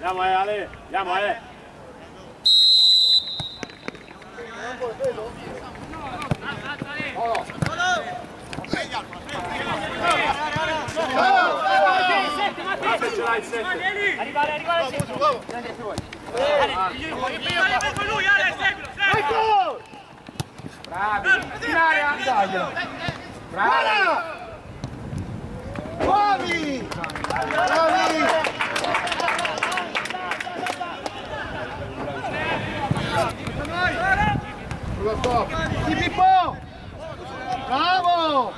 Andiamo Ale, andiamo Arrivare bravi, in area, daglielo. Bravi! Bravi! Di Pippo! Bravo!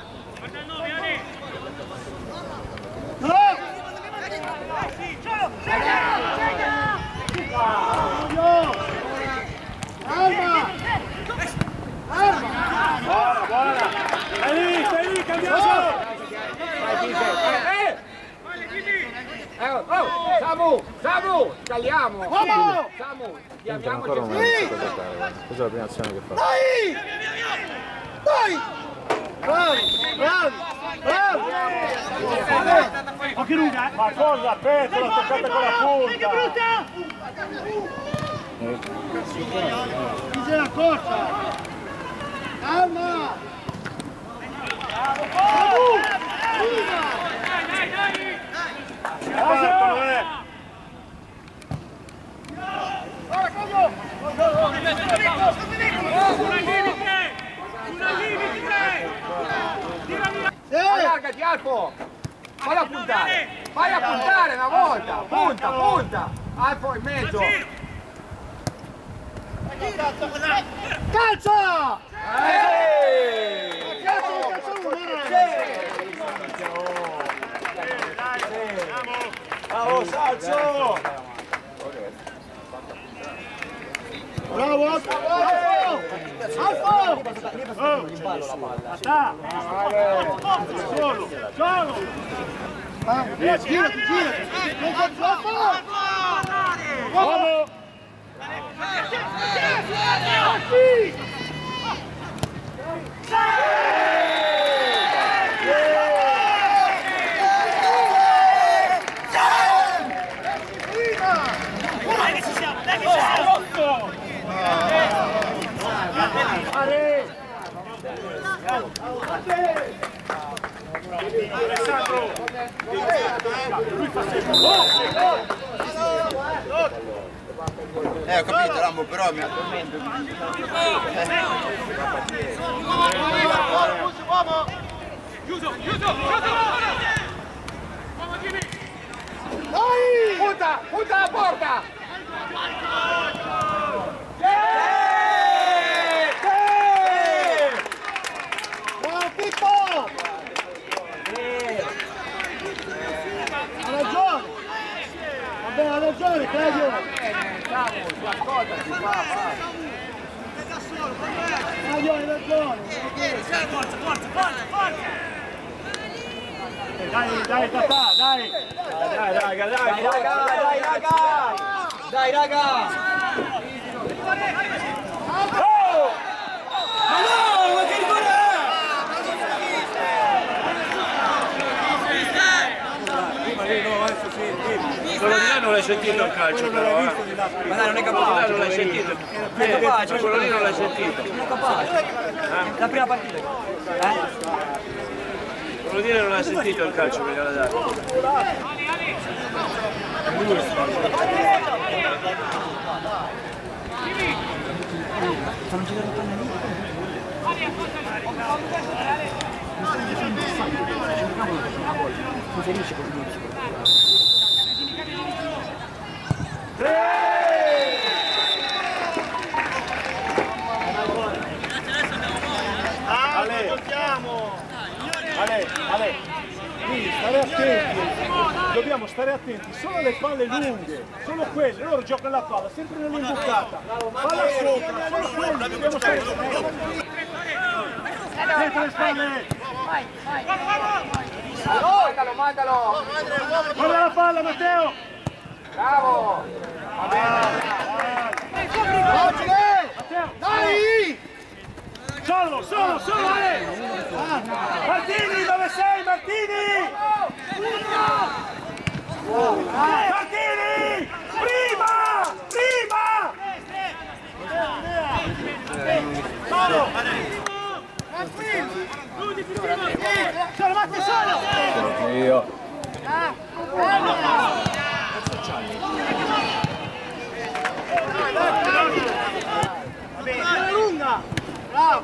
Buona! Stai lì, cambiamo! Samu! Tagliamo! Samu! Ancora non è riuscito a giocare, questa è la prima azione che fa. Dai! Bravi! Occhio lunga! Ma cosa? Aspetta, l'ho toccata con la punta! Chi se la corsa? Calma! Allargati Alfo! Vai a puntare una volta! Punta! Alfo in mezzo! Calcia! Bravo Salcio! Bravo Alfo! Solo! Girati! Bravo! Alessandro! Lui fa sempre! Ho capito Rambo, però mi addormento. Chiuso! Punta la porta! Bravo Pippo! Ha ragione, Claudio! Si ascolta, si fa! Claudio, hai ragione! Forza! Dai, Tatà, dai! Dai raga! Oh! Ma no, ma che rigore è? Prima lì, no, adesso sì. Quello di là non l'hai sentito il calcio però, Ma dai, non è capace! non l'hai sentito. Non è capace! Quello lì non l'hai sentito. Non è capace! La prima partita! Quello lì non l'hai sentito il calcio che gli ha dato. Stanno girando tanto lì! Non finisce così, non finisce. Ale, lì, stare attenti, dobbiamo stare attenti solo alle palle lunghe, solo quelle, loro giocano la palla, sempre nell'imbucata, palla sopra, solo quelle, dobbiamo stare attenti. Dietro le spalle! Mandalo! Guarda la palla, Matteo! Bravo! Matteo! Dai! Solo, Ale! Martini, dove sei, Martini? Martini! lunga! Bravo!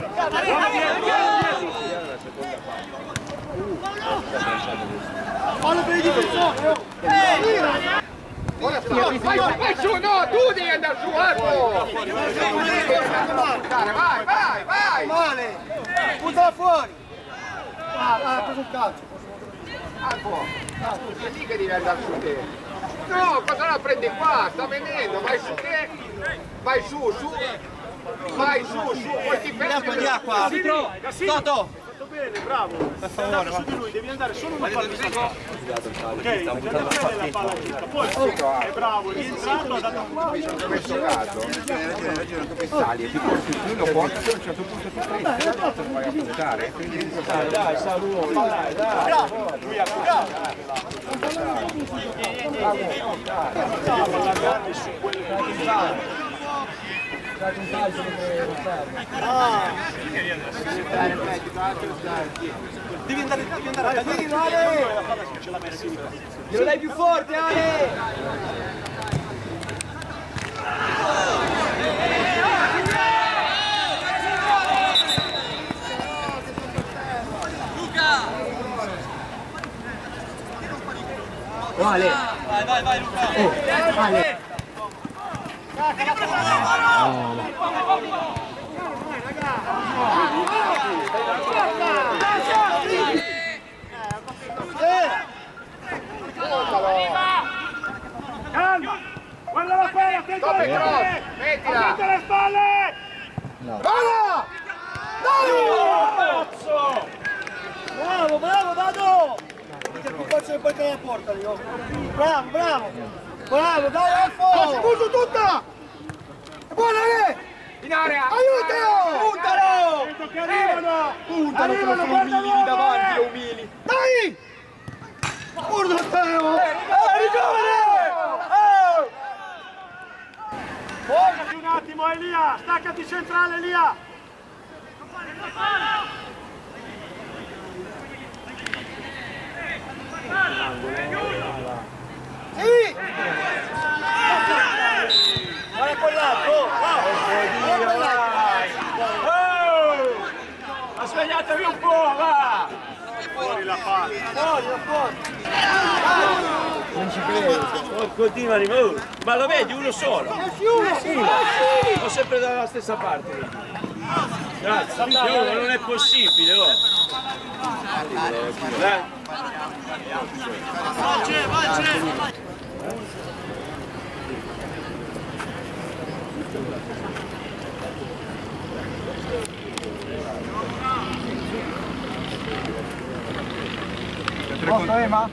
Fallo per i difensori! Vai su, no, tu devi andare su, Alfo! Vai! Male! Buttala fuori! Ha preso un calcio! Alfo, è lì che devi andare su te! No, cosa la prendi qua? Sta venendo, vai su te! Vai su! Vai su, poi ti fermi! Di acqua! Toto! Bene, bravo. Sei andato su di lui, devi andare solo una partita. Ok, bene la palla giusta. Poi è bravo, è rientrato, ha dato un po'. In questo caso, sali e ti porti, lui lo porta, a un certo punto tu prendi, e vai a puntare, quindi Dai, Saluo, dai. Bravo! Lui ha devi andare a tagliare la palla ce la metti. Glielo dai più forte, Ale! Vale! Vai Luca! Vale! Calma! Guarda la palla, attento alle spalle! Attento alle spalle! No. Palla! Dai! Cazzo! Bravo, Dado! Che più forza che poi te la porta, io. Bravo, dai, Alfo! Scuso tutta! Buona, Ale! in area! Aiutalo! Puntalo! Vedo che arrivano! Puntalo, guardalo! davanti, umili! Dai! Guarda Teo! Rigore! Staccati un attimo, Elia! Staccati centrale, Elia! Sì! Guarda quell'altro! Guarda quell'altro! Oh! Svegliatevi un po', va! Fuori la palla! Fuori! Non ci credo! Continua di nuovo! Ma lo vedi, uno solo! Ho sempre dalla stessa parte! Grazie! Non è possibile! Oh. Posto Ema?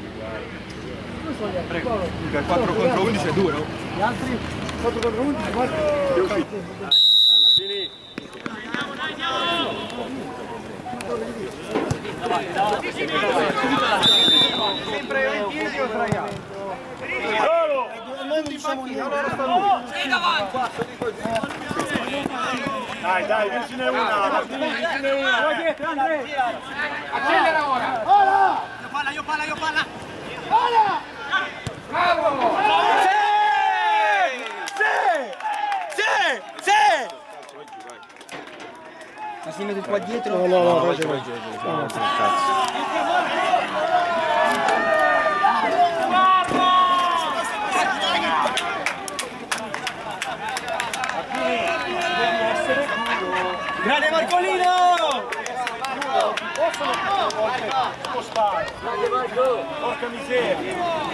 4 contro 11 è duro. Gli altri? 4 contro 11? 4? Sempre in piedi o sdraiato? Noi non siamo lì, allora sta lui. Sei davanti! Dai, vicino una! Vicino una! Vai dietro, Andre! Accelera ora! Ora! Io palla! Ora! Bravo! Ma si mette qua dietro? No, vai. Cazzo. Grande Marcolino! Possono a volte spostare! Porca miseria!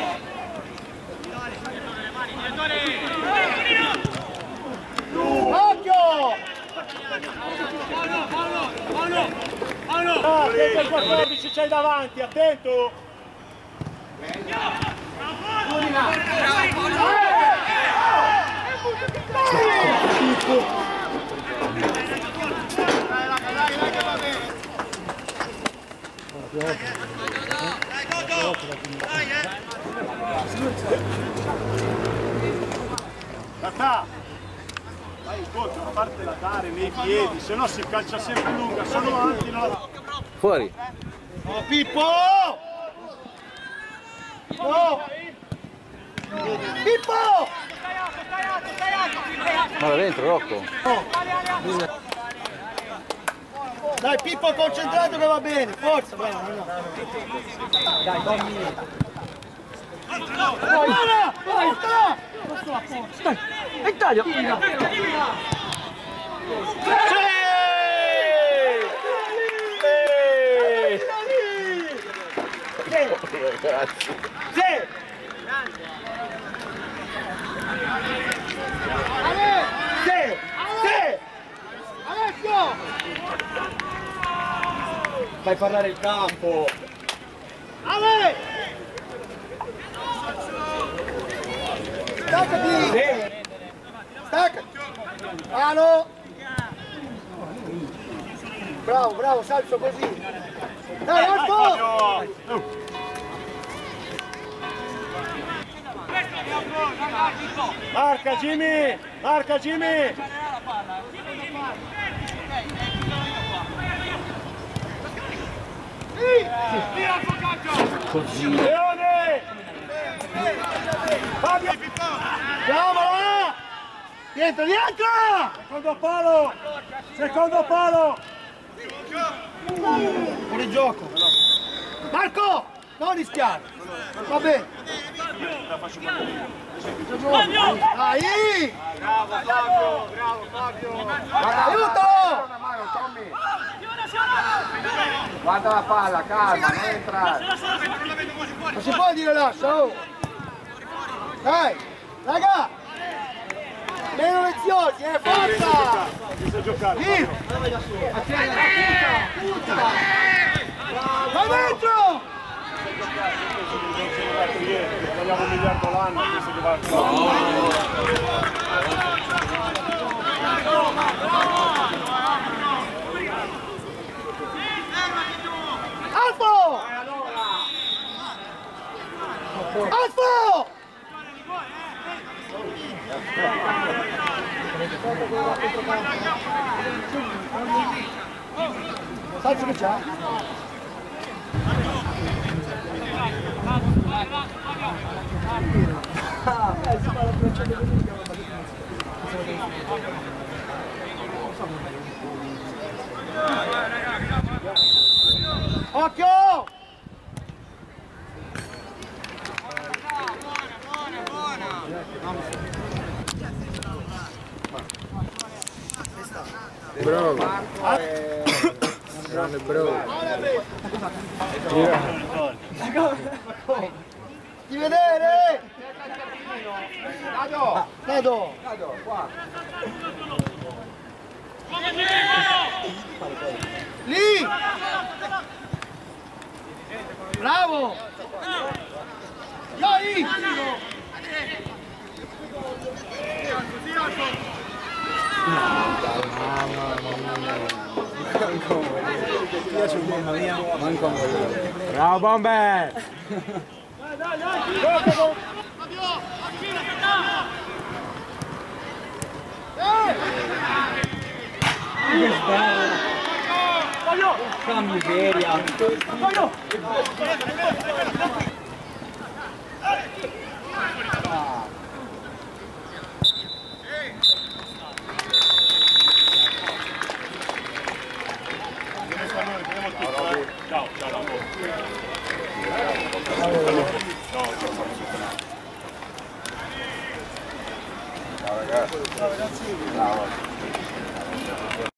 Occhio! Attento al 14, c'hai davanti, attento! Tata! Vai incontro, a parte la dare nei piedi, se no si calcia sempre lunga, solo avanti non la... Fuori. Oh Pippo! Oh! Pippo! Ma da dentro, Rocco. Dai Pippo, concentrato che va bene, forza, bravo, no. Dai, dormi. Vai, portala! Dai, Italia! Fai parlare il campo! Ale! Staccati! Sì. Staccati! Mano! Bravo, bravo, Salso così! Dai, Alto! Marca Jimmy! Marca Jimmy! Così. Leone! Fabio! Chiamala! Dietro, dietro! Secondo palo! Secondo palo! Fuori gioco! Marco! Non rischiare! Va bene! Dai! Bravo Fabio, bravo Fabio. Aiuto! Una mano, Tommy. Guarda la palla, calma, non entrare. Non si può dire lascia, oh! Dai! Raga! Meno leziosi, forza! Inizia a giocare. Vai dentro! Vogliamo un miliardo l'anno, penso che va. Alfo! Alfo! Salso che c'ha? Occhio! Bravo. Grande bravo. Di vedere! Dado! Dado! Dado, qua. Lì! Bravo! Dai! Bravo Bomber! Che miseria! Ciao, ciao. Ciao ragazzi. Ciao ragazzi.